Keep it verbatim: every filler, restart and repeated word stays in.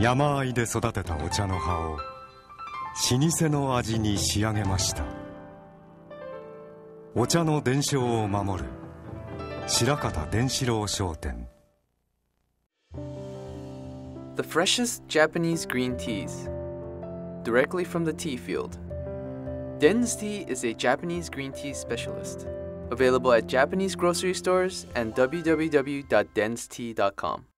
山あいで育てたお茶の葉を老舗の味に仕上げました。お茶の伝承を守る白方伝四郎商店。 The freshest Japanese green teas, directly from the tea field. Den's Tea is a Japanese green tea specialist, available at Japanese grocery stores and w w w dot dens tea dot com.